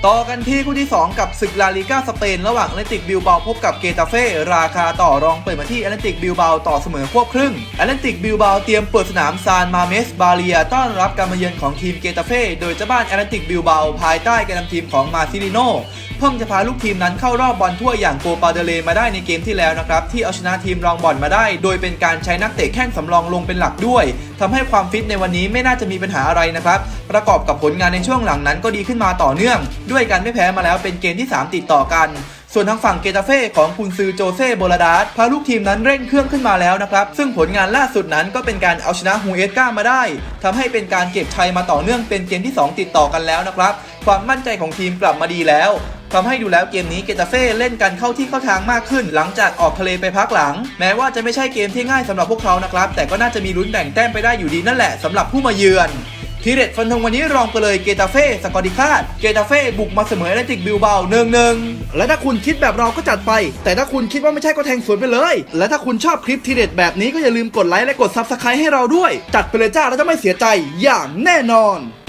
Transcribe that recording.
ต่อกันที่คู่ที่2กับศึกลาลิก้าสเปนระหว่างแอตเลติกบิลเบาพบกับเกตาเฟ่ราคาต่อรองเปิดมาที่แอตเลติกบิลเบาต่อเสมอควบครึ่งแอตเลติกบิลเบาเตรียมเปิดสนามซานมาเมสบาเลียต้อนรับการมาเยือนของทีมเกตาเฟ่โดยเจ้าบ้านแอตเลติกบิลเบาภายใต้การนำทีมของมาซิลิโนเพิ่งจะพาลูกทีมนั้นเข้ารอบบอลถ้วยอย่างโกปาเดเลมาได้ในเกมที่แล้วนะครับที่เอาชนะทีมรองบอลมาได้โดยเป็นการใช้นักเตะแข้งสำรองลงเป็นหลักด้วยทำให้ความฟิตในวันนี้ไม่น่าจะมีปัญหาอะไรนะครับประกอบกับผลงานในช่วงหลังนั้นก็ดีขึ้นมาต่อเนื่องด้วยการไม่แพ้มาแล้วเป็นเกมที่3ติดต่อกันส่วนทางฝั่งเกตาเฟ่ของกุนซือโจเซ่โบลาดาสพาลูกทีมนั้นเร่งเครื่องขึ้นมาแล้วนะครับซึ่งผลงานล่าสุดนั้นก็เป็นการเอาชนะฮูเอสกามาได้ทำให้เป็นการเก็บชัยมาต่อเนื่องเป็นเกมที่2ติดต่อกันแล้วนะครับความมั่นใจของทีมกลับมาดีแล้วทำให้ดูแล้วเกมนี้เกตาเฟ่เล่นกันเข้าที่เข้าทางมากขึ้นหลังจากออกทะเลไปพักหลังแม้ว่าจะไม่ใช่เกมที่ง่ายสำหรับพวกเขานะครับแต่ก็น่าจะมีลุ้นแบ่งแต้มไปได้อยู่ดีนั่นแหละสำหรับผู้มาเยือนทีเด็ดฟันธงวันนี้รองไปเลยเกตาเฟ่สกอร์ดิคาดเกตาเฟ่บุกมาเสมอแอตเลติกบิลเบา1-1และถ้าคุณคิดแบบเราก็จัดไปแต่ถ้าคุณคิดว่าไม่ใช่ก็แทงสวนไปเลยและถ้าคุณชอบคลิปทีเด็ดแบบนี้ก็อย่าลืมกดไลค์และกด Subscribe ให้เราด้วยจัดไปเลยจ้าแล้วจะไม่เสียใจอย่างแน่นอน